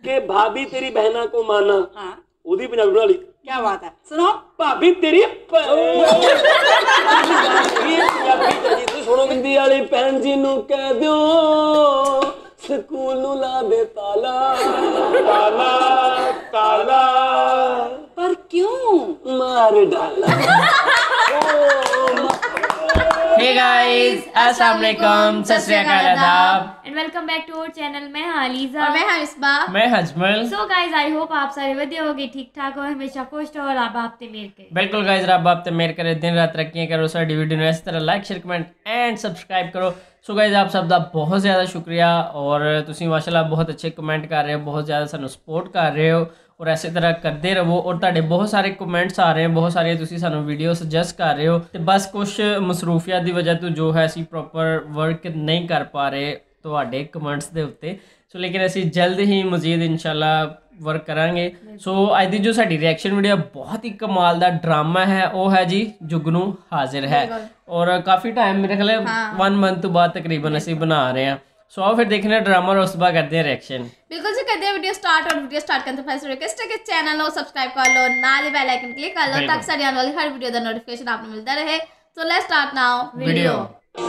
कि भाभी तेरी बहना को माना। हाँ ओदी पंजाबी बना ली। क्या बात है, सुनो। भाभी तेरी सुनो हिंदी वाली भैन जी नू कह दियो स्कूल नू ला दे ताला ताला ताला। पर क्यों? मार डाला। हे गाइस, अस्सलाम वालेकुम, सत श्री अकाल, आदाब and welcome back to our channel. मैं हालिजा और मैं हमिसबा। मैं हजमल। सो गाइस, आई होप आप सारे वधिया होगे, ठीक ठाक हो, हमेशा खुश रहो और आप ते मेर करे। बिल्कुल गाइस, रब आप ते मेहर करे, दिन रात तरक्कियां करो। साडी वीडियो ਨੂੰ ਇਸ ਤਰ੍ਹਾਂ like share comment and subscribe ਕਰੋ। ਸੋ ਗਾइस, ਆਪ ਸਭ ਦਾ ਬਹੁਤ ਜ਼ਿਆਦਾ ਸ਼ੁਕਰੀਆ ਔਰ ਤੁਸੀਂ ਮਾਸ਼ਾਅੱਲਾ ਬਹੁਤ ਅੱਛੇ ਕਮੈਂਟ ਕਰ ਰਹੇ ਹੋ, ਬਹੁਤ ਜ਼ਿਆਦਾ ਸਾਨੂੰ ਸਪੋਰਟ ਕਰ ਰਹੇ ਹੋ और इस तरह करते रहो। और तुहाडे बहुत सारे कमेंट्स आ रहे हैं, बहुत सारे तुसी सानू वीडियो सजेस्ट कर रहे हो, तो बस कुछ मसरूफियत की वजह तो जो है असी प्रॉपर वर्क नहीं कर पा रहे तुहाडे कमेंट्स के उत्ते। सो लेकिन असी जल्द ही मजीद इंशाल्लाह वर्क करांगे। सो अज दी जो साडी रिएक्शन वीडियो बहुत ही कमाल दा ड्रामा है, वो है जी जुगनू हाजिर है। और काफ़ी टाइम मेरे ख्याल 1 मंथ तो बाद तकरीबन असी बना रहे हैं। सो आओ फिर देखने ड्रामा और उस बाद करते हैं रिएक्शन। बिल्कुल जी, करते हैं वीडियो स्टार्ट। और वीडियो स्टार्ट करने से पहले रिक्वेस्ट है कि चैनल को सब्सक्राइब कर लो, नाल बेल आइकन क्लिक कर लो ताकि सारी आने वाली हर वीडियो का नोटिफिकेशन आपको मिलता रहे। तो लेट्स स्टार्ट नाउ वीडियो।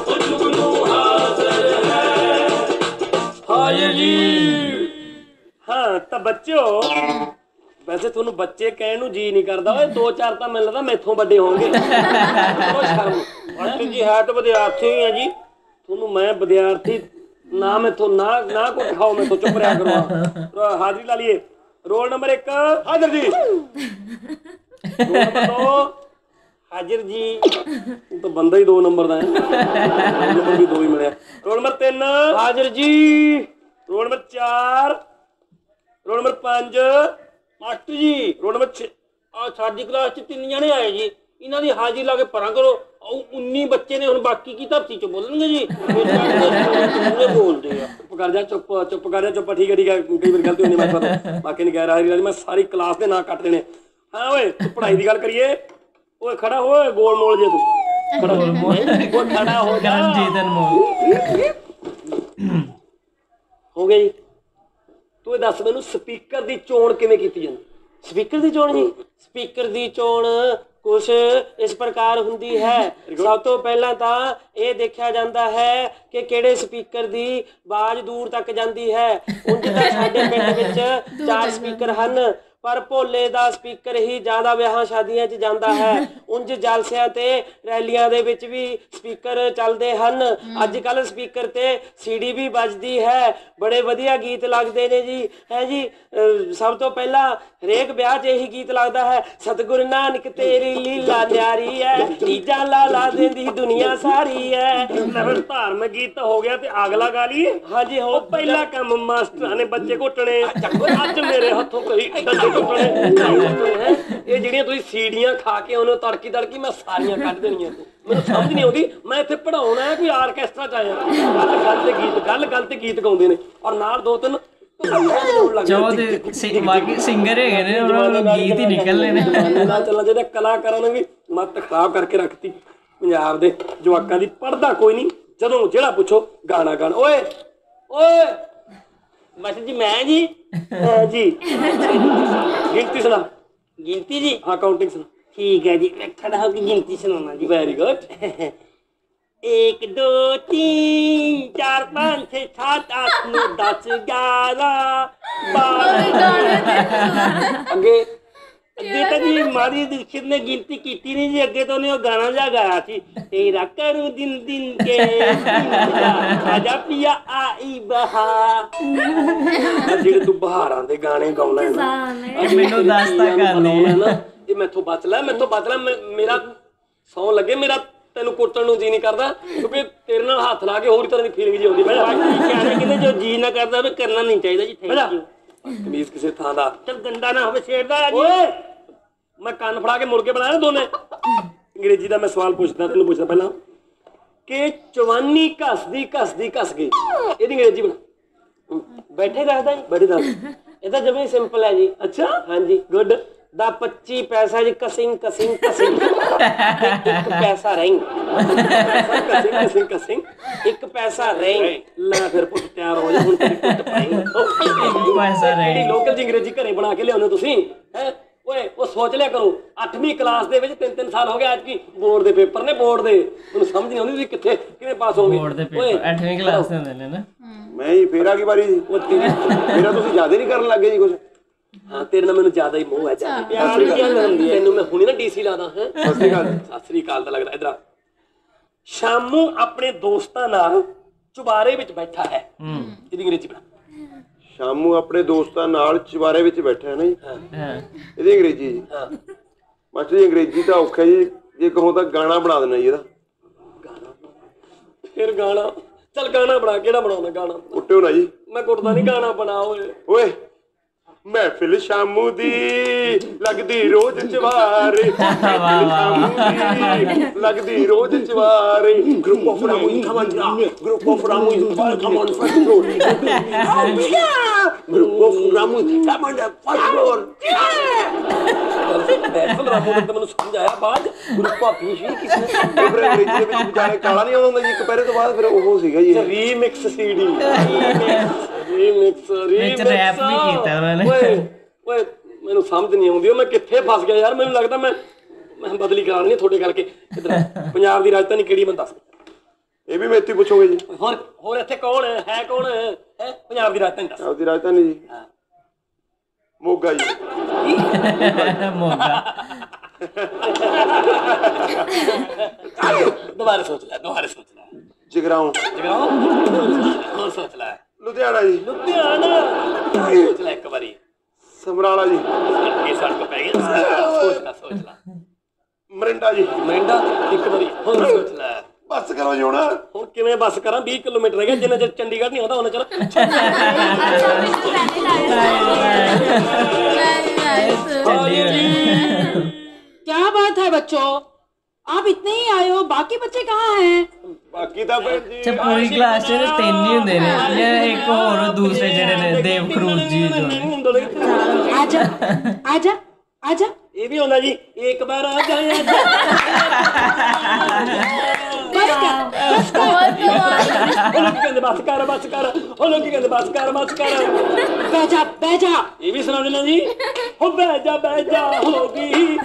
हाजिर जी। हाँ तो बच्चों, वैसे थोनू बच्चे कहने नू जी नहीं करदा, ओए 2-4 तो मैनूं लगदा मैथों बड़े होंगे। अच्छा जी, है तो विद्यार्थी ही है जी। थोनू मैं विद्यार्थी ना मैथों ना ना को दिखाओ, मैं तो चुप रहा करो। हाजिरी ला लिए। रोल नंबर 1 हाजिर जी। रोल नंबर 2 हाजिर जी। तो बंदा ही 2 नंबर का है, रोल नंबर भी 2 ही मिले। रोल नंबर 3 हाजिर जी। Roll number 4, roll number 5 master ji. Roll number 6 साडी क्लास च 3 जने आए जी, इन्हां दी हाजिरी ला के परा करो। 19 बच्चे ने, हुण बाकी की धरती च बोलणगे जी। बोलते हैं चुप कर जा, चुप चुप कर जा, चुप। ठीक है ठीक है, कई बार गलती होनी, मैं बाकी नहीं कह रहा, मैं सारी क्लास के ना कट देने। हाँ ओए, तू पढ़ाई की गल करिए। ओए खड़ा हो, गोल मोल जे तू खड़ा हो, खड़ा हो जा। हो गई। तू दस मैनू स्पीकर की चोण किवें कीती जांदी? स्पीकर की चोण जी, स्पीकर की चोण कुछ इस प्रकार हुंदी है। सब तो पहला तो ये देखा जाता है कि किहड़े स्पीकर की आवाज़ दूर तक जाती है। उंज तां साडे पिंड विच 4 स्पीकर हैं, पर भोले का स्पीकर ही ज़्यादा ब्याह शादियां च जाता है। उंज जलसियां ते रैलियां दे विच भी स्पीकर चलते हैं। अजकल स्पीकर ते सीडी भी बजती है, बड़े वधिया गीत लगते ने जी। है जी, सब तो पहला हरेक ब्याह च यही गीत लगता है, सतगुरु नानक तेरी लीला न्यारी है, तीजा लाला देंदी दुनिया सारी है। धार्मिक गीत हो गया ते अगला गा लिए। हाँ जी, हो पहला काम मास्टर ने बच्चे घुटने, अज मेरे हथों कई ये ਜਿਹੜੀਆਂ ਤੁਸੀਂ ਸੀੜੀਆਂ ਖਾ ਕੇ ਉਹਨੂੰ ਤੜਕੀ ਤੜਕੀ ਮੈਂ ਸਾਰੀਆਂ ਕੱਢ ਦੇਣੀਆਂ। ਮੈਨੂੰ ਸਮਝ ਨਹੀਂ ਆਉਂਦੀ, ਮੈਂ ਇੱਥੇ ਪੜਾਉਣਾ ਹੈ ਕੋਈ ਆਰਕੈਸਟਰਾ ਚ ਆਇਆ। ਗੱਲ ਤੇ ਗੀਤ ਗਾਉਂਦੇ ਨੇ ਔਰ ਨਾਲ 2-3 सिंगर है, गीत ही निकलने ने। ਚੱਲਣਾ ਚਾਹੀਦਾ। ਕਲਾਕਾਰਾਂ ਨੇ ਵੀ ਮੱਤ ਖਰਾਬ ਕਰਕੇ ਰੱਖਤੀ ਪੰਜਾਬ ਦੇ ਜਵਾਕਾਂ ਦੀ। ਪੜਦਾ ਕੋਈ ਨਹੀਂ, ਜਦੋਂ ਜਿਹੜਾ ਪੁੱਛੋ ਗਾਣਾ ਗਾਣ। ਓਏ ਓਏ मास्टर जी, मैं जी जी गिनती सुना। गिनती जी? हाँ, काउंटिंग सुना। ठीक है जी, मैं खड़ा होकर गिनती सुनाना जी। Very good. 1 2 3 4 5 6 7 8 9 10 11 12 अगे ਅੱਗੇ ਤਾਂ ਜੀ ਮਾਰੀ ਦੀਕਸ਼ਿਤ ਨੇ ਗਿਣਤੀ ਕੀਤੀ ਨਹੀਂ ਜੀ। ਅੱਗੇ ਤਾਂ ਉਹਨੇ ਉਹ ਗਾਣਾ ਜਿਹਾ ਗਾਇਆ ਸੀ, ਤੇਰਾ ਕਰੂ ਦਿਨ ਦਿਨ ਕੇ ਆਜਾ ਪਿਆ ਆਈ ਬਹਾਰ। ਜਿਹੜੇ ਤੂੰ ਬਹਾਰਾਂ ਦੇ ਗਾਣੇ ਗਾਉਣਾ ਹੈ ਨਾ, ਮੈਨੂੰ ਦੱਸ ਤਾਂ ਕਰਨੇ ਨਾ, ਇਹ ਮੈਥੋਂ ਬਚ ਲੈ, ਮੈਥੋਂ ਬਚ ਲੈ। ਮੇਰਾ ਸੌਂ ਲੱਗੇ, ਮੇਰਾ ਤੈਨੂੰ ਕੁੱਟਣ ਨੂੰ ਜੀ ਨਹੀਂ ਕਰਦਾ, ਕਿਉਂਕਿ ਤੇਰੇ ਨਾਲ ਹੱਥ ਲਾ ਕੇ ਹੋਰ ਤਰ੍ਹਾਂ ਦੀ ਫੀਲਿੰਗ ਜੀ ਆਉਂਦੀ। ਕਹਿੰਦੇ ਜੋ ਜੀ ਨਾ ਕਰਦਾ ਉਹ ਕਰਨਾ ਨਹੀਂ ਚਾਹੀਦਾ ਜੀ। Thank you. ਕਮੀਜ਼ ਕਿਸੇ ਥਾਂ ਦਾ ਚੱਲ ਗੰਦਾ ਨਾ ਹੋਵੇ, ਛੇੜਦਾ ਜੀ। मैं कान फड़ा के मुड़ के बनाया दोने। अंग्रेजी का मैं सवाल पूछता, तेन पूछना पहला कि चवानी घसदी घसदी घस गई, ये अंग्रेजी बना। बैठे दसदा जी, बैठे दस। ये तो जमी सिंपल है जी। अच्छा हाँ जी, गुड। ਦਾ 25 ਪੈਸਾ ਜੀ ਕਸਿੰਗ ਕਸਿੰਗ ਕਸਿੰਗ ਇੱਕ ਪੈਸਾ ਰਹਿ ਕਸਿੰਗ ਕਸਿੰਗ ਕਸਿੰਗ ਇੱਕ ਪੈਸਾ ਰਹਿ ਲੈ ਫਿਰ ਪੁੱਤ ਤਿਆਰ ਹੋ ਜਾ ਹੁਣ ਤੇਰੀ ਕੁੱਟ ਪਾਈ ਪੈਸਾ ਰਹਿ ਲੋਕਲ ਜੀ ਅੰਗਰੇਜ਼ੀ ਘਰੇ ਬਣਾ ਕੇ ਲਿਆਉਂਦੇ ਤੁਸੀਂ ਹੈ ਓਏ ਉਹ ਸੋਚ ਲਿਆ ਕਰੋ 8ਵੀਂ ਕਲਾਸ ਦੇ ਵਿੱਚ 3-3 ਸਾਲ ਹੋ ਗਏ ਅੱਜ ਕੀ ਬੋਰਡ ਦੇ ਪੇਪਰ ਨੇ ਬੋਰਡ ਦੇ ਮੈਨੂੰ ਸਮਝ ਨਹੀਂ ਆਉਂਦੀ ਤੁਸੀਂ ਕਿੱਥੇ ਕਿਵੇਂ ਪਾਸ ਹੋਗੇ ਬੋਰਡ ਦੇ ਪੇਪਰ 8ਵੀਂ ਕਲਾਸ ਦੇ ਹੁੰਦੇ ਨੇ ਨਾ ਮੈਂ ਹੀ ਫੇਰ ਆ ਗਈ ਵਾਰੀ ਜੀ ਮੇਰਾ ਤੁਸੀਂ ਜ਼ਿਆਦਾ ਨਹੀਂ ਕਰਨ ਲੱਗੇ ਜੀ ਕੁਝ ਹਾਂ ਤੇਰੇ ਨਾਲ ਮੈਨੂੰ ਜ਼ਿਆਦਾ ਹੀ ਮੋਹ ਹੈ ਪਿਆਰ ਦੀ ਗੱਲ ਹੁੰਦੀ ਹੈ ਤੈਨੂੰ ਮੈਂ ਹੁਣੀ ਨਾ ਡੀਸੀ ਲਾਦਾ ਹੈ ਸਤਿ ਸ਼੍ਰੀ ਅਕਾਲ ਸਤਿ ਸ੍ਰੀ ਅਕਾਲ ਦਾ ਲੱਗਦਾ ਇਧਰ ਸ਼ਾਮੂ ਆਪਣੇ ਦੋਸਤਾਂ ਨਾਲ ਚੁਬਾਰੇ ਵਿੱਚ ਬੈਠਾ ਹੈ ਇਹਦੀ ਅੰਗਰੇਜ਼ੀ ਬਣਾ ਸ਼ਾਮੂ ਆਪਣੇ ਦੋਸਤਾਂ ਨਾਲ ਚੁਬਾਰੇ ਵਿੱਚ ਬੈਠਾ ਹੈ ਨਾ ਜੀ ਹਾਂ ਇਹਦੀ ਅੰਗਰੇਜ਼ੀ ਜੀ ਹਾਂ ਮਾਸਟਰ ਜੀ ਅੰਗਰੇਜ਼ੀ ਤਾਂ ਔਖਾ ਜੀ ਜੇ ਕਹੋ ਤਾਂ ਗਾਣਾ ਬਣਾ ਦੇਣਾ ਜੀ ਇਹਦਾ ਫਿਰ ਗਾਣਾ ਚੱਲ ਗਾਣਾ ਬਣਾ ਕਿਹੜਾ ਬਣਾਉਣਾ ਗਾਣਾ ਕੁੱਟਿਓ ਨਾ ਜੀ ਮੈਂ ਕੁੱਟਦਾ ਨਹੀਂ ਗਾਣਾ ਬਣਾ ਓਏ ਓਏ ਮਹਿਫਿਲ ਸ਼ਾਮੂ ਦੀ ਲੱਗਦੀ ਰੋਜ਼ ਚਵਾਰੇ ਸ਼ਾਮੂ ਦੀ ਲੱਗਦੀ ਰੋਜ਼ ਚਵਾਰੇ group of Ramu come on group of Ramu come on first floor group of Ramu come on first floor ਬੈਠਲ ਰਾਮੂ ਨੇ ਮੈਨੂੰ ਸਮਝ ਆਇਆ ਬਾਅਦ ਗਰੁੱਪ ਆਫ ਫਿਸ਼ ਕਿਸ ਨੇ ਫਿਰ ਅੰਗਰੇਜ਼ੀ ਦੇ ਵਿੱਚ ਵਿਚਾਰੇ ਕਾਲਾ ਨਹੀਂ ਆਉਂਦਾ ਜੀ ਇੱਕ ਪੈਰੇ ਤੋਂ ਬਾਅਦ ਫਿਰ ਉਹ ਸੀਗਾ ਜੀ ਰੀਮਿਕਸ ਸੀਡੀ ਰੀਮਿਕਸ ਵਿੱਚ ਰੈਪ ਵੀ ਕੀਤਾ ਉਹਨਾਂ ਨੇ ਓਏ ਮੈਨੂੰ ਸਮਝ ਨਹੀਂ ਆਉਂਦੀ ਮੈਂ ਕਿੱਥੇ ਫਸ ਗਿਆ ਯਾਰ ਮੈਨੂੰ ਲੱਗਦਾ ਮੈਂ ਬਦਲੀ ਕਰਾਉਣੀ ਤੁਹਾਡੇ ਕਰਕੇ ਇਧਰ ਪੰਜਾਬ ਦੀ ਰਾਜਧਾਨੀ ਕਿਹੜੀ ਮੈਨੂੰ ਦੱਸ ਇਹ ਵੀ ਮੈਥੋਂ ਪੁੱਛੋਗੇ ਜੀ ਹੋਰ ਇੱਥੇ ਕੌਣ ਹੈ ਕੌਣ ਹੈ ਪੰਜਾਬ ਦੀ ਰਾਜਧਾਨੀ ਦੱਸ ਆਪਦੀ ਰਾਜਧਾਨੀ ਜੀ ਮੋਗਾ ਜੀ ਮੋਗਾ ਦੁਬਾਰਾ ਸੋਚ ਲੈ ਜਗਰਾਉਂ ਹੋਰ ਸੋਚ ਲੈ ਲੁਧਿਆਣਾ ਜੀ ਲੁਧਿਆਣਾ ਸੋਚ ਲੈ ਇੱਕ ਵਾਰੀ ਸਮਰਾਲਾ ਜੀ ਇਹ ਸੜਕ ਪੈ ਗਈ ਸੋਚ ਲੈ ਮਰਿੰਡਾ ਜੀ ਮੈਂਡਾ ਇੱਕ ਵਾਰੀ ਹੋਰ ਸੋਚ ਲੈ ਬੱਸ ਕਰੋ ਜੀ ਹੁਣ ਕਿਵੇਂ ਬੱਸ ਕਰਾਂ 20 ਕਿਲੋਮੀਟਰ ਰਹਿ ਗਿਆ ਜਿੰਨਾ ਚਿਰ ਚੰਡੀਗੜ੍ਹ ਨਹੀਂ ਆਉਂਦਾ ਉਹਨਾਂ ਚਿਰ क्या बात है बच्चों आप इतने ही आए हो बाकी बच्चे कहाँ हैं ਬਾਕੀ ਤਾਂ ਭੈਣ ਜੀ ਅੱਛਾ ਪੂਰੀ ਕਲਾਸ ਚ 3 ਹੀ ਹੁੰਦੇ ਨੇ ਜਾਂ ਇੱਕ ਹੋਰ ਦੂਸਰੇ ਜਿਹੜੇ ਨੇ ਦੇਵ ਖਰੂਜ ਜੀ ਜੋ ਨੇ आजा आजा आजा ਇਹ ਵੀ ਹੁੰਦਾ ਜੀ ਇੱਕ ਵਾਰ ਆ ਜਾਏ बस कर बस कर ਉਹ ਲੋਕੀ ਕਹਿੰਦੇ ਬੱਸ ਕਰ ਉਹ ਲੋਕੀ ਕਹਿੰਦੇ ਬੱਸ ਕਰ बह जा ਇਹ ਵੀ ਸੁਣਾ ਦੇਣਾ ਜੀ ਹੋ ਬਹਿ ਜਾ ਹੋ ਗਈ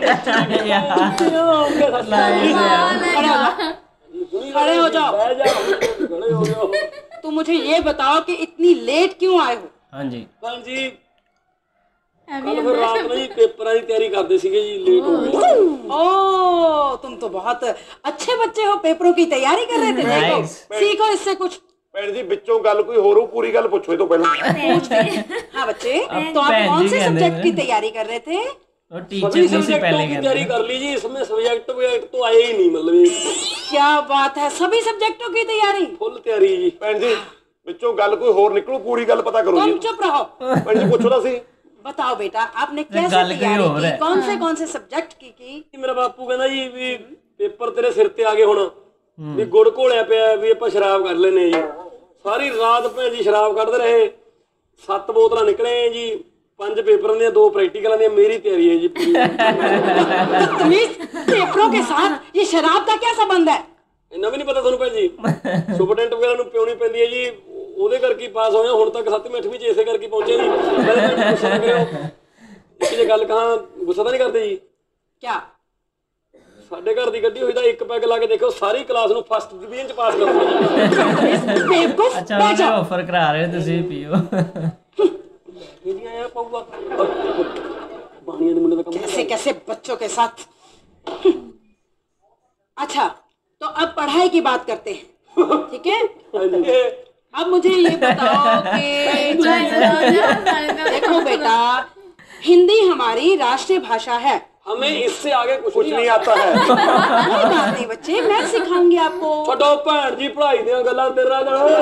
खड़े हो जाओ ਬਹਿ ਜਾ ਖੜੇ ਹੋ ਜਾਓ तो मुझे ये बताओ कि इतनी लेट क्यों आए हो ਹਾਂਜੀ ਹਾਂਜੀ ਕੱਲ ਫਿਰ ਰਾਤ ਨੂੰ ਜੀ ਪੇਪਰਾਂ ਦੀ ਤਿਆਰੀ ਕਰਦੇ ਸੀਗੇ ਜੀ ਲੇਟ ਹੋ ਗਏ ओ तुम तो बहुत अच्छे बच्चे हो पेपरों की तैयारी कर रहे थे देखो Nice. सीखो इससे कुछ ਭੈਣ ਜੀ ਵਿੱਚੋਂ ਗੱਲ ਕੋਈ ਹੋਰ ਹੋ ਪੂਰੀ ਗੱਲ ਪੁੱਛੋ ਇਹ ਤੋਂ ਪਹਿਲਾਂ हाँ बच्चे तो आप बहन कौन जी से कहते सब्जेक्ट हैं। की तैयारी कर रहे थे ਉਹ ਟੀਚਰ ਨਹੀਂ ਸੀ ਪਹਿਲੇ की ਕਹਿੰਦੇ तैयारी कर ली जी इसमें सब्जेक्ट तो आए ही नहीं मतलब ये क्या बात है सभी सब्जेक्टों की तैयारी फुल तैयारी जी ਭੈਣ ਜੀ ਵਿੱਚੋਂ ਗੱਲ ਕੋਈ ਹੋਰ ਨਿਕਲੂ ਪੂਰੀ ਗੱਲ ਪਤਾ ਕਰੋ तुम ਜੀ चुप रहो ਭੈਣ जी ਪੁੱਛੋ ਤਾਂ ਸੀ बताओ बेटा आपने कैसे गल कहीं तैयारी और की है। कौन से सब्जेक्ट की ਮੇਰਾ ਬਾਪੂ ਕਹਿੰਦਾ ਜੀ ਵੀ ਪੇਪਰ ਤੇਰੇ ਸਿਰ ਤੇ ਆ ਗਏ ਹੁਣ ਵੀ ਗੁੜ ਘੋਲਿਆ ਪਿਆ ਵੀ ਆਪਾਂ ਸ਼ਰਾਬ ਕਰ ਲੈਨੇ ਜੀ ਸਾਰੀ ਰਾਤ ਭੈਣ ਜੀ ਸ਼ਰਾਬ ਕੱਢਦੇ ਰਹੇ 7 ਬੋਤਲਾਂ ਨਿਕਲੇ ਜੀ 5 ਪੇਪਰਾਂ ਦੀਆਂ 2 ਪ੍ਰੈਕਟੀਕਲਾਂ ਦੀਆਂ ਮੇਰੀ ਤਿਆਰੀ ਹੈ ਜੀ ਪੂਰੀ तमीज पेपरों के साथ ये शराब का क्या संबंध है ਇੰਨਾ ਵੀ ਨਹੀਂ ਪਤਾ ਤੁਹਾਨੂੰ ਭੈਣ ਜੀ ਸੁਪਰਡੈਂਟ ਵਗੈਰਾ ਨੂੰ ਪਿਉਣੀ ਪੈਂਦੀ ਹੈ ਜੀ ਉਹਦੇ ਕਰਕੇ ਪਾਸ ਹੋਇਆ ਹੁਣ ਤੱਕ 7ਵੀਂ 8ਵੀਂ ਚ ਇਸੇ ਕਰਕੇ ਪਹੁੰਚੇ ਜੀ ਮੈਂ ਗੁੱਸਾ ਨਾ ਕਰਿਓ ਇੱਕ ਜੇ ਗੱਲ ਕਹਾਂ ਗੁੱਸਾ ਤਾਂ ਨਹੀਂ ਕਰਦੇ ਜੀ क्या ਸਾਡੇ ਘਰ ਦੀ ਗੱਡੀ ਹੋਈ ਤਾਂ ਇੱਕ ਪੈਗ ਲਾ ਕੇ ਦੇਖੋ ਸਾਰੀ ਕਲਾਸ ਨੂੰ ਫਸਟ ਡਿਵੀਜ਼ਨ ਚ ਪਾਸ ਕਰ ਦਿੰਦੇ बेवकूफ ਅੱਛਾ बैठ ਉਹਨੇ जाओ ਆਫਰ ਕਰਾ ਰਹੇ ਤੁਸੀਂ ਪੀਓ ਇਹਦੀਆਂ ਆ ਪਾਊਗਾ ਬਾਣੀਆਂ ਦੇ ਮੁੰਡੇ ਦਾ ਕੰਮ कैसे कैसे बच्चों के साथ अच्छा तो अब पढ़ाई की बात करते हैं ठीक है अब मुझे ये बताओ कि देखो बेटा हिंदी हमारी राष्ट्रीय भाषा है हमें इससे आगे कुछ ਕੁਝ ਨਹੀਂ आता है कोई बात नहीं बच्चे मैं सिखाऊंगी आपको ਛੱਡੋ ਭੈਣ ਜੀ ਪੜ੍ਹਾਈ ਦੀਆਂ ਗੱਲਾਂ ਤੇਰਾ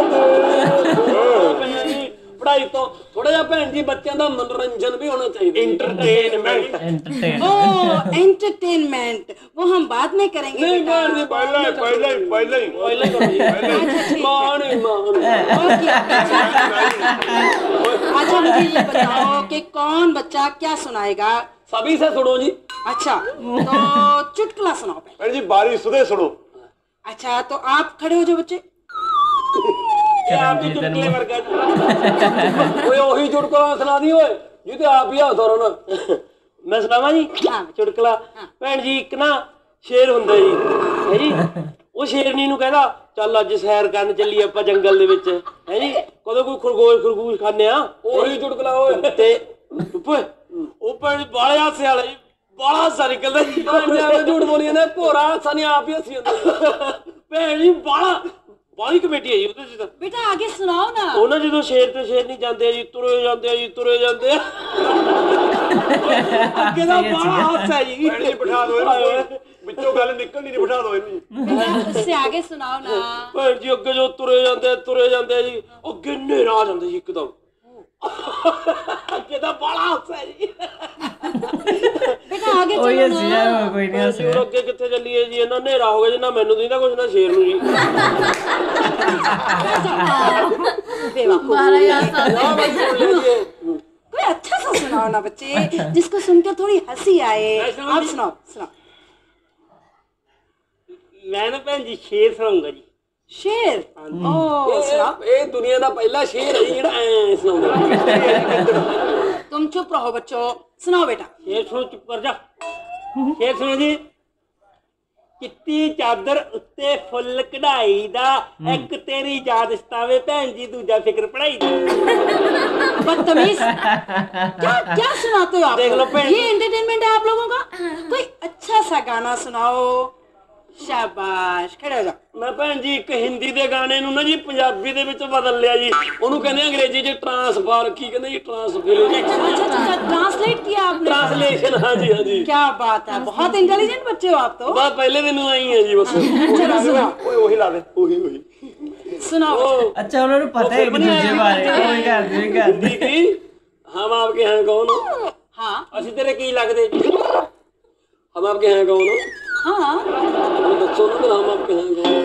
ਪੜ੍ਹਾਈ ਤੋਂ ਥੋੜਾ ਜਿਹਾ ਭੈਣ ਜੀ ਬੱਚਿਆਂ ਦਾ ਮਨੋਰੰਜਨ ਵੀ ਹੋਣਾ ਚਾਹੀਦਾ एंटरटेनमेंट एंटरटेन ओ एंटरटेनमेंट वो हम बाद में करेंगे नहीं बेटा। भैन जी ਪਹਿਲਾਂ ਹੀ पहले करो जी अच्छा ठीक है मान और क्या? अच्छा मुझे ये बताओ कि कौन बच्चा क्या सुनाएगा सभी से सुनो जी। अच्छा तो चुटकुला सुनाओ पहले। ਭੈਣ ਜੀ ਬਾਰੀ ਸੁਦੇ ਸੁਣੋ। अच्छा तो आप खड़े हो जाओ बच्चे। ये आपकी चुटकुले वर्गा ओए ओही चुटकुला सुना दी ओए जी ते आप ही हाथ हो ना। मैं सुनावा जी चुटकुला। भैन जी एक ना शेर हुंदा जी है जी, ਉਹ ਸ਼ੇਰਨੀ ਨੂੰ ਕਹਿੰਦਾ ਚੱਲ ਅੱਜ ਸੈਰ ਕਰਨ ਚੱਲੀਏ ਆਪਾਂ ਜੰਗਲ ਦੇ ਵਿੱਚ ਹੈ ਜੀ, ਕਦੋਂ ਕੋਈ ਖਰਗੋਸ਼ ਖਾਣੇ ਆ। ਉਹੀ ਚੁਟਕਲਾ ਓਏ ਤੇ ਉਹ ਭੈਣ ਬਾਲੇ ਹਾਸੇ ਵਾਲੇ ਜੀ, ਬਾਲਾ ਹਾਸਾ ਨਿਕਲਦਾ ਜੀ। ਝੂਠ ਬੋਲੀ ਜਾਂਦਾ ਭੋਰਾ ਹਾਸਾ ਨਹੀਂ, ਆਪ ਹੀ ਹੱਸੀ ਜਾਂਦਾ ਭੈਣ ਜੀ। ਬਾਲੀ ਕਮੇਟੀ ਹੈ ਜੀ ਉਹਦੇ ਚ ਤਾਂ। बेटा आगे सुनाओ ना। ਉਹਨਾਂ ਜਦੋਂ ਸ਼ੇਰ ਤੇ ਸ਼ੇਰ ਨਹੀਂ ਜਾਂਦੇ ਜੀ, ਤੁਰੇ ਜਾਂਦੇ ਆ ਜੀ, ਤੁਰੇ ਜਾਂਦੇ ਆ। ਅੱਗੇ ਦਾ ਬਾਲਾ ਹਾਸਾ ਜੀ। ਭੈਣ ਜੀ ਬਿਠਾ ਦਿਓ ਇਹਨੂੰ, ਵਿੱਚੋਂ ਗੱਲ ਨਿਕਲਣੀ ਨਹੀਂ, ਬਿਠਾ ਦਿਓ ਇਹਨੂੰ। बेटा उससे आगे सुनाओ ना। ਭੈਣ ਜੀ ਅੱਗੇ ਜੋ ਤੁਰੇ ਜਾਂਦੇ ਆ ਜੀ, ਅੱਗੇ ਹਨੇਰਾ ਆ ਜਾਂਦਾ ਜੀ ਇੱਕਦਮ। ਅੱਗੇ ਦਾ ਬਾਲਾ ਹਾਸਾ ਜੀ। बेटा आगे कोई चलो हंसी ना। जाए कोई नहीं हंस ਹੋਰ ਅੱਗੇ ਕਿੱਥੇ ਚੱਲੀਏ ਜੀ, ਇਹਨਾਂ ਹਨੇਰਾ ਹੋ ਗਿਆ ਜੀ, ਨਾ ਮੈਨੂੰ ਦਿੰਦਾ ਕੁਛ ਨਾ ਸ਼ੇਰ ਨੂੰ ਜੀ। बेवकूफ। बारह यार साल ਆਹ ਬਾਈ ਸੁਣ ਲੈ ਜੀ। कोई अच्छा सा सुनाओ ना बच्चे, जिसको सुनकर थोड़ी हंसी आए। आप सुनाओ सुनाओ। ਮੈਂ ਨਾ ਭੈਣ ਜੀ ਸ਼ੇਰ ਸੁਣਾਉਂਗਾ ਜੀ। शेर ओ सुनाओ। ਇਹ ਦੁਨੀਆ ਦਾ ਪਹਿਲਾ ਸ਼ੇਰ ਹੈ ਜੀ ਜਿਹੜਾ ਐ ਸੁਣਾਉਂਦਾ। तुम चुप रहो बच्चों, सुनाओ बेटा। ਸ਼ੇਰ ਸੁਣੋ, ਚੁੱਪ ਕਰ ਜਾ। ਸ਼ੇਰ ਸੁਣੋ ਜੀ। ਚਿੱਟੀ ਚਾਦਰ ਉੱਤੇ ਫੁੱਲ ਕਢਾਈ ਦਾ, ਇੱਕ ਤੇਰੀ ਯਾਦ ਸਤਾਵੇ ਭੈਣ ਜੀ, ਦੂਜਾ ਫਿਕਰ ਪੜਾਈ ਦਾ। बदतमीज, क्या क्या सुनाते हो आप? देख लो पेड़। ये एंटरटेनमेंट है आप लोगों का? कोई अच्छा सा गाना सुनाओ। शाबाश, खड़े हो जाओ। ਮੈਂ ਭੈਣ ਜੀ ਇੱਕ ਹਿੰਦੀ ਦੇ ਗਾਣੇ ਨੂੰ ਨਾ ਜੀ ਪੰਜਾਬੀ ਦੇ ਵਿੱਚ ਬਦਲ ਲਿਆ ਜੀ। ਉਹਨੂੰ ਕਹਿੰਦੇ ਅੰਗਰੇਜ਼ੀ ਚ ਟ੍ਰਾਂਸਫਰ, ਕੀ ਕਹਿੰਦੇ ਜੀ, ਟ੍ਰਾਂਸਫਰ अच्छा ट्रांसलेट किया आपने? ट्रांसलेशन। हाँ जी हाँ जी, क्या बात है, बहुत इंटेलिजेंट बच्चे हो आप तो। बस पहले दिन आई है जी बस। चलो सुनाओ ਓਏ ਉਹੀ ਲਾ ਦੇ, ਉਹੀ। सुनाओ। अच्छा उन्होंने पता है एक दूसरे बारे कोई कर दे हिंदी की हम आपके हैं कौन, हाँ ਅਸੀਂ ਤੇਰੇ ਕੀ ਲੱਗਦੇ ਜੀ, हम आपके हैं कौन, हाँ ਦੱਸੋ ਨਾ ਫਿਰ हम आपके हैं कौन।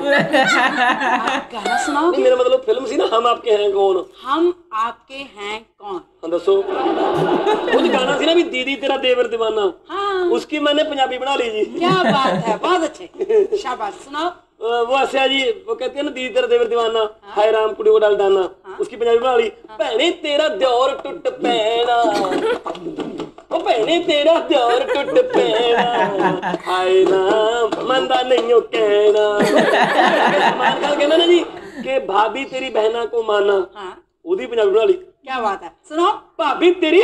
गाना सुनाओ। नहीं मेरा मतलब फिल्म सी ना हम आपके हैं कौन। हम आपके हैं कौन। हाँ दसो। वो जो गाना सी ना भी दीदी तेरा देवर दीवाना, हाँ उसकी मैंने पंजाबी बना ली जी। क्या बात है, बहुत अच्छे, शाबाश। सुनाओ। वो ऐसे है जी, वो कहते हैं ना दीदी तेरा देवर दीवाना, हाय राम कुड़ी को डाल डाना, उसकी पंजाबी बना ली। भैने तेरा दौर टुट पैना, ओ भैने तेरा दौर टुट पैना, हाय राम मंदा नहीं हो कहना। कहना ना जी कि भाभी तेरी बहना को माना, हाँ ਉਹਦੀ ਪੰਜਾਬੀ ਬਣਾ ਲਈ। क्या बात है, सुनाओ। ਭਾਬੀ ਤੇਰੀ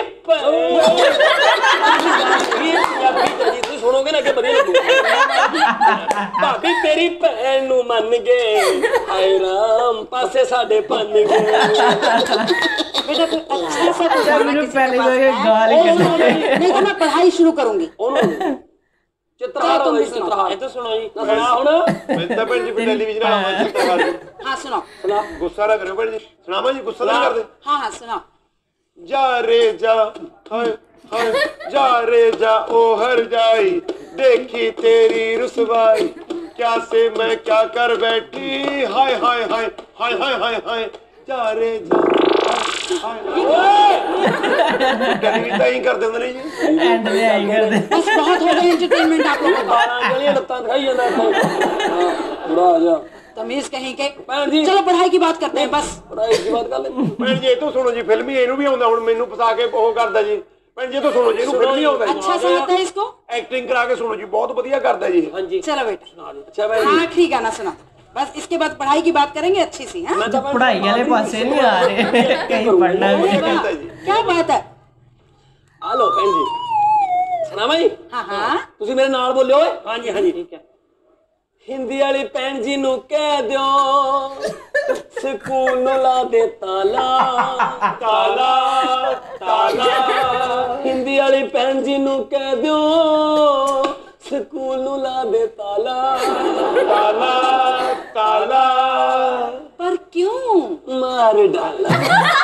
ਪੰਜਾਬੀ ਤੁਸੀਂ ਸੁਣੋਗੇ ਨਾ ਅੱਗੇ ਵਧੀਆ ਲੱਗੂ। ਭਾਬੀ ਤੇਰੀ ਭੈਣ ਨੂੰ ਮੰਨ ਗਏ, ਹਾਏ ਰਾਮ ਪਾਸੇ ਸਾਡੇ ਪੰਨ ਗਏ। बेटा कोई अच्छा सा कुछ गाना मैंने किसी पहले के पास जगह है? गाली कर नहीं तो मैं पढ़ाई शुरू करूंगी। ਚਿੱਤਰਹਾਰ तुम भी ਹੋਵੇ, सुनाओ। ਚਿੱਤਰਹਾਰ। ਇਹ ਤਾਂ ਸੁਣੋ ਜੀ, ਨਾ ਸੁਣਾ ਹੁਣ। ਮੈਂ ਤਾਂ ਭੈਣ ਜੀ ਫਿਰ ਟੈਲੀਵਿਜ਼ਨ ਵਾਲਾ ਮੈਂ ਚਿੱਤਰਕਾਰ ਜੀ। हाँ सुनाओ। ਸੁਣਾ। ਗੁੱਸਾ ਨਾ ਕਰਿਓ ਭੈਣ ਜੀ, ਸੁਣਾਵਾਂ ਜੀ, ਗੁੱਸਾ ਨਾ ਕਰਦੇ। हाँ हाँ सुनाओ। जा रे जा, हाय हाय, जा रे जा ओ हर जाई, देखी तेरी रुसवाई, क्या से मैं क्या कर बैठी, हाय हाय हाय हाय हाय हाय हाय, जा रे जा हाय ਟੈਲੀਵਿਜ਼ਨ ਹੀ ਕਰਦੇ ਹੁੰਦੇ ਨੇ ਜੀ। एंड में आई कर दे बस बहुत हो गए एंटरटेनमेंट आप लोगों का। 12 ਗਲੀਆਂ ਲੱਤਾਂ ਦਿਖਾਈ ਜਾਂਦਾ ਇੱਥੇ। ਬੁਰਾ ਆ ਜਾ तमीज कहीं के। ਭੈਣ ਜੀ। चलो पढ़ाई की बात करते हैं बस। ਪੜਾਈ ਦੀ ਬਾਤ ਕਰ ਲੈ। ਭੈਣ ਜੀ ਇਹ ਤੋਂ ਸੁਣੋ ਜੀ, ਫਿਲਮੀ ਇਹਨੂੰ ਵੀ ਆਉਂਦਾ, ਹੁਣ ਮੈਨੂੰ ਫਸਾ ਕੇ ਉਹ ਕਰਦਾ ਜੀ। ਭੈਣ ਜੀ ਇਹ ਤੋਂ ਸੁਣੋ ਜੀ, ਇਹਨੂੰ ਫਿਲਮੀ ਆਉਂਦਾ ਜੀ, अच्छा सा आता है इसको। ਐਕਟਿੰਗ ਕਰਾ ਕੇ ਸੁਣੋ ਜੀ, ਬਹੁਤ ਵਧੀਆ ਕਰਦਾ ਜੀ। ਹਾਂਜੀ चलो बेटा ਅੱਛਾ ਭੈਣ ਜੀ। आखिरी गाना सुना, बस इसके बाद पढ़ाई की बात करेंगे अच्छी सी। हाँ ਮੈਂ ਤਾਂ पढ़ाई वाले पासे नहीं आ रहे कहीं पढ़ना भी अरे वाह, क्या बात है। ਆ ਲੋ ਭੈਣ ਜੀ, ਸੁਣਾਵਾਂ ਜੀ। हाँ हाँ ਤੁਸੀਂ ਮੇਰੇ ਨਾਲ ਬੋਲਿਓ ਓਏ। ਹਾਂਜੀ ਹਾਂਜੀ ਠੀਕ ਹੈ। ਹਿੰਦੀ ਵਾਲੀ ਭੈਣ ਜੀ ਨੂੰ ਕਹਿ ਦਿਓ, ਸਕੂਲ ਨੂੰ ਲਾ ਦੇ ਤਾਲਾ ਤਾਲਾ ਤਾਲਾ। ਹਿੰਦੀ ਵਾਲੀ ਭੈਣ ਜੀ ਨੂੰ ਕਹਿ ਦਿਓ, ਸਕੂਲ ਨੂੰ ਲਾ ਦੇ ਤਾਲਾ ਤਾਲਾ ਤਾਲਾ। पर क्यों। ਮਾਰ ਡਾਲਾ।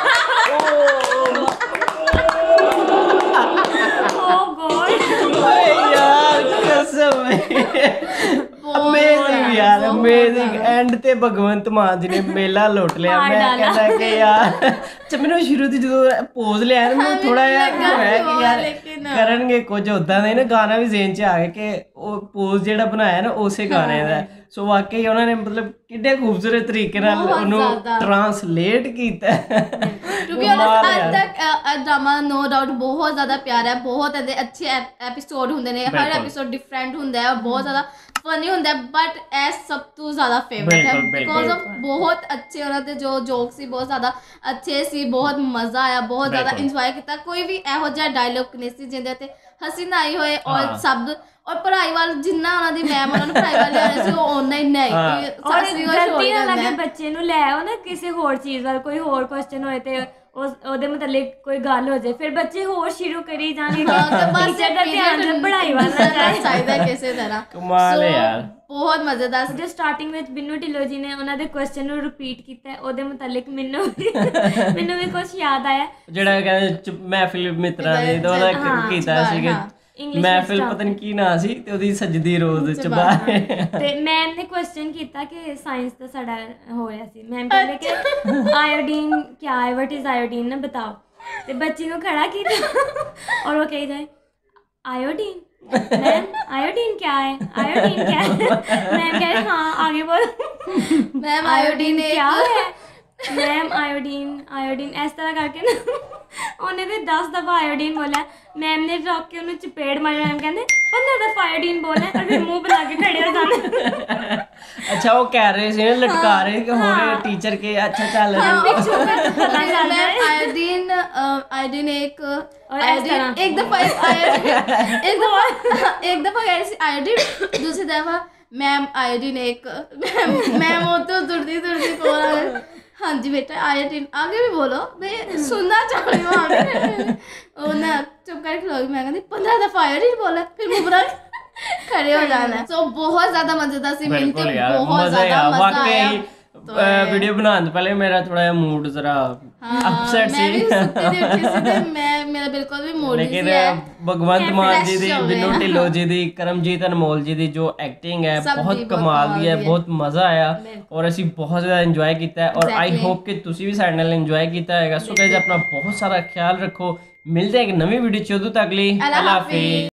यार कसम अमेजिंग यार अमेजिंग एंड ते भगवंत मान जी ने मेला लुट लिया। मैं कहता कि यार जब मैंने शुरू से जो पोज लिया ना मैं थोड़ा यार होया कि यार ਕਰਨਗੇ ਕੁਝ ਉਦਾਂ ਦਾ ਹੀ ਨਾ, ਗਾਣਾ ਵੀ ਜ਼ੇਨ 'ਚ ਆ ਗਿਆ ਕਿ ਉਹ ਪੋਜ਼ ਜਿਹੜਾ ਬਣਾਇਆ ਨਾ ਉਸੇ ਗਾਣੇ ਦਾ। ਸੋ ਵਾਕਈ ਉਹਨਾਂ ਨੇ ਮਤਲਬ ਕਿੰਨੇ ਖੂਬਸੂਰਤ ਤਰੀਕੇ ਨਾਲ ਉਹਨੂੰ ਟਰਾਂਸਲੇਟ ਕੀਤਾ। क्योंकि आज तक ड्रामा नो डाउट बहुत ज़्यादा प्यारा है, बहुत अच्छे एपिसोड होंगे ने, हर एपिसोड डिफरेंट होंगे और बहुत ज़्यादा फनी होंगे, बट ए सब तो ज़्यादा फेवरेट है बिकॉज ऑफ बहुत अच्छे उन्होंने जो जोक सी बहुत ज़्यादा अच्छे सी, बहुत मज़ा आया, बहुत ज़्यादा इंजॉय किया। कोई भी ਇਹੋ ਜਿਹਾ डायलॉग नहीं सी जिंदे ते हसी ना आई होए और सब और पढ़ाई वाल जिन्ना उन्होंने मैम उन्होंने पढ़ाई वाल लिया सी ओना ही नहीं और गलती ना लगे बच्चे ਨੂੰ ਲੈ ਆਓ ਨਾ ਕਿਸੇ ਹੋਰ ਚੀਜ਼ ਵੱਲ, ਕੋਈ ਹੋਰ ਕੁਐਸਚਨ ਹੋਏ ਤੇ ਉਹਦੇ ਮੁਤਲਕ ਕੋਈ ਗੱਲ ਹੋ ਜਾਏ, ਫਿਰ ਬੱਚੇ ਹੋਰ ਸ਼ੁਰੂ ਕਰੀ ਜਾਣਗੇ, ਟੀਚਰ ਦਾ ਧਿਆਨ ਪੜ੍ਹਾਈ ਵੱਲ ਨਾ ਚਾਹੀਦਾ ਕਿਸੇ ਤਰ੍ਹਾਂ। ਕਮਾਲ ਹੈ ਯਾਰ, ਬਹੁਤ ਮਜ਼ੇਦਾਰ। ਜੋ ਸਟਾਰਟਿੰਗ ਵਿੱਚ ਬਿੰਨੂ ਢਿੱਲੋਂ ਜੀ ਨੇ ਉਹਨਾਂ ਦੇ ਕੁਐਸਚਨ ਨੂੰ ਰਿਪੀਟ ਕੀਤਾ, ਉਹਦੇ ਮੁਤਲਕ ਮੈਨੂੰ ਵੀ ਕੁਝ ਯਾਦ ਆਇਆ, ਜਿਹੜਾ ਕਹਿੰਦੇ ਮਹਿਫਿਲ ਮਿੱਤਰਾਂ ਦੀ ਤਾਂ ਉਹਦਾ ਕੀਤਾ ਸੀਗਾ ਮਹਿਫਿਲ, ਪਤਾ ਨਹੀਂ ਕੀ ਨਾਂ ਸੀ, ਤੇ ਉਹਦੀ ਸਜਦੀ ਰੋਜ਼ ਚਬਾਰੇ। ਤੇ ਮੈਮ ਨੇ ਕੁਐਸਚਨ ਕੀਤਾ ਕਿ ਸਾਇੰਸ ਦਾ ਸਾਡਾ ਹੋ ਰਿਹਾ ਸੀ, ਮੈਮ ਕਹਿੰਦੇ ਕਿ ਆਇਓਡੀਨ ਕੀ ਹੈ, ਵਟ ਇਜ਼ ਆਇਓਡੀਨ ਨਾ ਬਤਾਓ, ਤੇ ਬੱਚੀ ਨੂੰ ਖੜਾ ਕੀਤਾ ਔਰ ਉਹ ਕਹੀ ਜਾਏ आयोडीन, मैम आयोडीन क्या है, आयोडीन क्या है, मैम कह रहे हाँ आगे बोल, मैम आयोडीन क्या है, मैम आयोडीन आयोडीन इस तरह करके ना ਉਹਨੇ ਤੇ 10 ਦਫਾ ਆਇਓਡੀਨ ਬੋਲਿਆ, ਮੈਮ ਨੇ ਰੋਕ ਕੇ ਉਹਨੂੰ ਚਪੇੜ ਮਾਰੀ, ਮੈਮ ਕਹਿੰਦੇ 15 ਦਫਾ ਆਇਓਡੀਨ ਬੋਲਿਆ ਔਰ ਫਿਰ ਮੂੰਹ ਬਣਾ ਕੇ ਖੜੇ ਹੋ ਜਾਣਾ। ਅੱਛਾ ਉਹ ਕਹਿ ਰਹੇ ਸੀ ਨਾ, ਲਟਕਾ ਰਹੇ ਕਿ ਹੋਰ ਟੀਚਰ ਕੇ ਅੱਛਾ ਚੱਲ आयोडीन आयोडीन एक दफा आयोडीन, दूसरी दफा मैम आयोडीन एक, मैम वो तो दुर्दी बोला हाँ जी बेटा आयोडीन, आगे भी बोलो मैं सुनना चाह रही हूँ आगे। वो ना चुप कर खिलो, मैं कहती 15 दफा आयोडीन बोला, फिर मुंह बना खड़े हो जाना। तो बहुत ज्यादा मजेदार सी मिलके बहुत ज्यादा मजा आया। वीडियो बनाने से पहले मेरा थोड़ा मूड जरा अपसेट सी, मेरा बिल्कुल भी मूड नहीं लेकिन भगवंत मान जी दी, बिन्नू ढिल्लों जी दी, करमजीत अनमोल जी दी जो एक्टिंग है बहुत कमाल दी है, बहुत मजा आया और असी बहुत ज़्यादा इंजॉय किया है और आई होप कि तुसी भी साडे नाल इंजॉय किया है। सो गाइस अपना बहुत सारा ख्याल रखो, मिलते हैं एक नवी वीडियो च, उदों तक लई अल्लाह हाफिज़।